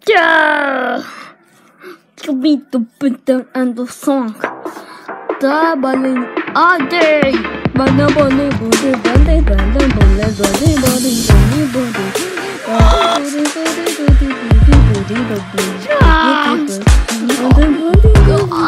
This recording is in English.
Yeah! To beat the rhythm and the song. The bunny all day. Bunny, bunny, bunny, bunny, bunny, bunny, bunny, bunny, bunny, bunny, bunny.